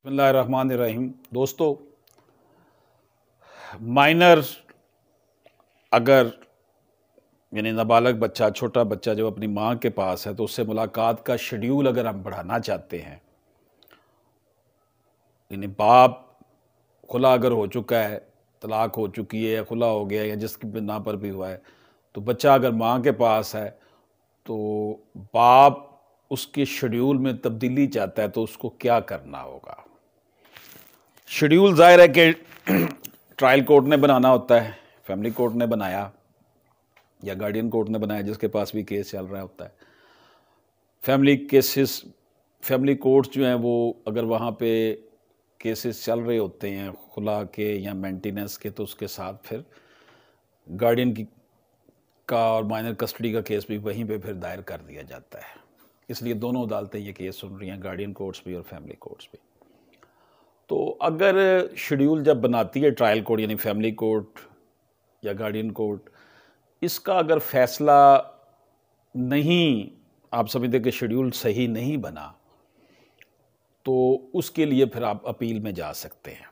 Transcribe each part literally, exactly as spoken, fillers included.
بسم اللہ الرحمن الرحیم۔ دوستو، مائنر اگر یعنی نابالغ بچہ، چھوٹا بچہ جب اپنی ماں کے پاس ہے تو اس سے ملاقات کا شیڈیول اگر ہم بڑھانا چاہتے ہیں، یعنی باپ خلا اگر ہو چکا ہے، طلاق ہو چکی ہے یا خلا ہو گیا یا جس کی بنا پر بھی ہوا ہے، تو بچہ اگر ماں کے پاس ہے تو باپ اس کے شیڈیول میں تبدیلی چاہتا ہے تو اس کو کیا کرنا ہوگا؟ شیڈیول ظاہر ہے کہ ٹرائل کورٹ نے بنانا ہوتا ہے، فیملی کورٹ نے بنایا یا گارڈین کورٹ نے بنایا، جس کے پاس بھی کیس چل رہا ہوتا ہے۔ فیملی کیسز فیملی کورٹس جو ہیں وہ اگر وہاں پہ کیسز چل رہے ہوتے ہیں خلا کے یا مینٹیننس کے، تو اس کے ساتھ پھر گارڈین کی کا اور مائنر کسٹڈی کا کیس بھی وہیں پہ پھر دائر کر دیا جاتا ہے۔ اس لیے دونوں عدالتیں یہ کیس سن رہی ہیں، گارڈین کورٹس بھی اور فیملی کورٹس بھی۔ تو اگر شیڈیول جب بناتی ہے ٹرائل کورٹ یعنی فیملی کورٹ یا گارڈین کورٹ، اس کا اگر فیصلہ نہیں، آپ سمجھتے کہ شیڈیول صحیح نہیں بنا، تو اس کے لیے پھر آپ اپیل میں جا سکتے ہیں۔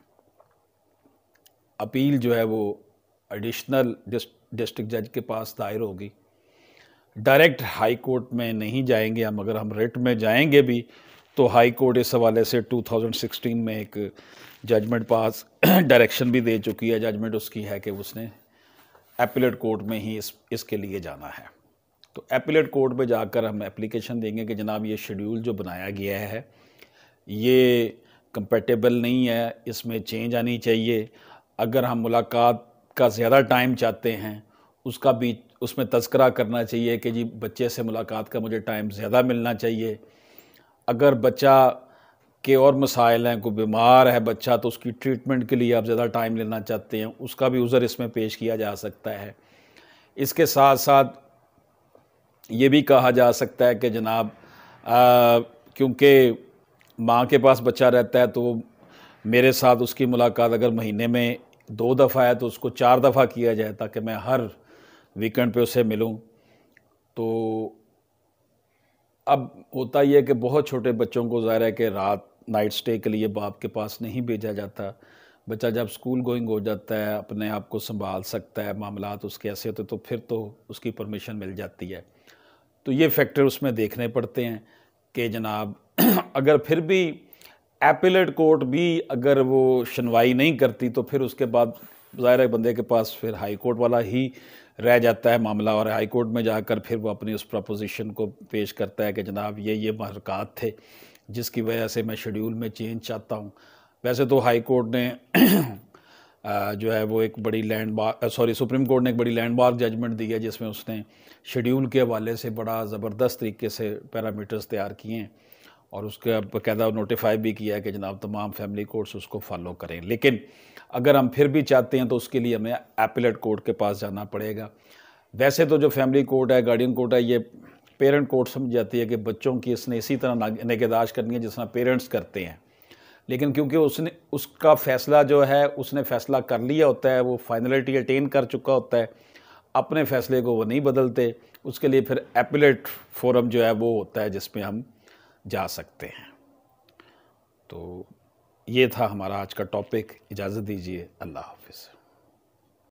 اپیل جو ہے وہ ایڈیشنل ڈسٹرکٹ جج کے پاس دائر ہوگی۔ ڈائریکٹ ہائی کورٹ میں نہیں جائیں گے ہم، اگر ہم ریٹ میں جائیں گے بھی تو ہائی کورٹ اس حوالے سے دو ہزار سولہ میں ایک ججمنٹ پاس ڈائریکشن بھی دے چکی ہے۔ ججمنٹ اس کی ہے کہ اس نے ایپیلیٹ کورٹ میں ہی اس اس کے لیے جانا ہے۔ تو ایپیلیٹ کورٹ میں جا کر ہم اپلیکیشن دیں گے کہ جناب یہ شیڈیول جو بنایا گیا ہے یہ کمپیٹیبل نہیں ہے، اس میں چینج آنی چاہیے۔ اگر ہم ملاقات کا زیادہ ٹائم چاہتے ہیں، اس کا بھی اس میں تذکرہ کرنا چاہیے کہ جی بچے سے ملاقات کا مجھے ٹائم زیادہ ملنا چاہیے۔ اگر بچہ کے اور مسائل ہیں، کوئی بیمار ہے بچہ تو اس کی ٹریٹمنٹ کے لیے آپ زیادہ ٹائم لینا چاہتے ہیں، اس کا بھی عذر اس میں پیش کیا جا سکتا ہے۔ اس کے ساتھ ساتھ یہ بھی کہا جا سکتا ہے کہ جناب کیونکہ ماں کے پاس بچہ رہتا ہے تو میرے ساتھ اس کی ملاقات اگر مہینے میں دو دفعہ ہے تو اس کو چار دفعہ کیا جائے تاکہ میں ہر ویکنڈ پہ اسے ملوں۔ تو اب ہوتا یہ ہے کہ بہت چھوٹے بچوں کو ظاہر ہے کہ رات نائٹ سٹے کے لیے باپ کے پاس نہیں بھیجا جاتا۔ بچہ جب سکول گوئنگ ہو جاتا ہے، اپنے آپ کو سنبھال سکتا ہے، معاملات اس کے ایسے ہوتے تو پھر تو اس کی پرمیشن مل جاتی ہے۔ تو یہ فیکٹر اس میں دیکھنے پڑتے ہیں کہ جناب اگر پھر بھی ایپیلیٹ کورٹ بھی اگر وہ سنوائی نہیں کرتی تو پھر اس کے بعد ظاہر ہے بندے کے پاس پھر ہائی کورٹ والا ہی رہ جاتا ہے معاملہ، اور ہائی کورٹ میں جا کر پھر وہ اپنی اس پروپوزیشن کو پیش کرتا ہے کہ جناب یہ یہ محرکات تھے جس کی وجہ سے میں شیڈیول میں چینج چاہتا ہوں۔ ویسے تو ہائی کورٹ نے جو ہے وہ ایک بڑی landmark sorry supreme court نے ایک بڑی لینڈ مارک ججمنٹ دی ہے جس میں اس نے شیڈیول کے حوالے سے بڑا زبردست طریقے سے پیرامیٹرز تیار کیے ہیں اور اس کا باقاعدہ نوٹیفائی بھی کیا ہے کہ جناب تمام فیملی کورٹس اس کو فالو کریں۔ لیکن اگر ہم پھر بھی چاہتے ہیں تو اس کے لیے ہمیں ایپیلیٹ کورٹ کے پاس جانا پڑے گا۔ ویسے تو جو فیملی کورٹ ہے، گارڈین کورٹ ہے، یہ پیرنٹ کورٹ سمجھ جاتی ہے کہ بچوں کی اس نے اسی طرح نگہداشت کرنی ہے جس طرح پیرنٹس کرتے ہیں، لیکن کیونکہ اس نے اس کا فیصلہ جو ہے اس نے فیصلہ کر لیا ہوتا ہے، وہ فائنلٹی اٹین کر چکا ہوتا ہے، اپنے فیصلے کو وہ نہیں بدلتے۔ اس کے لیے پھر ایپیلیٹ فورم جو ہے وہ ہوتا ہے جس میں ہم جا سکتے ہیں۔ تو یہ تھا ہمارا آج کا ٹاپک۔ اجازت دیجیے، اللہ حافظ۔